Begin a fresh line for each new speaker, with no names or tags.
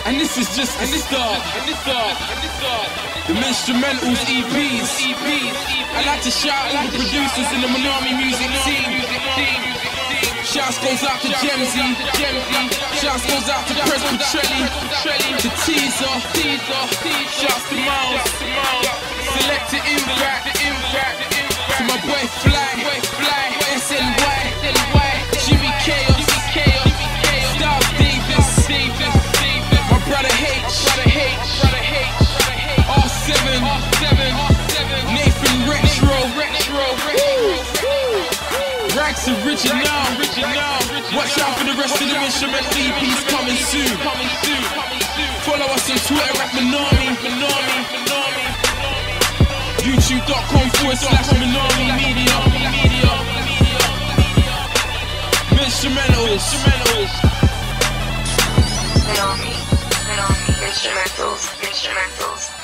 And this is just the start. The Instrumentals EPs. I'd like to shout all the producers in the Monami music team. Shouts goes out to Gemzy. Shouts goes out to Pres Petrelli. To Teaser. Shouts to Miles. Selected Impact. To my boy Fly. SNY. Jimmy Chaos. Styles Davis. My brother H. R7. Nathan Retro. Rags Original. Watch out for the rest of the instrumental EPs coming soon. Follow us on Twitter at Monami. YouTube.com/Monami Media. Instrumentals.
Monami Instrumentals.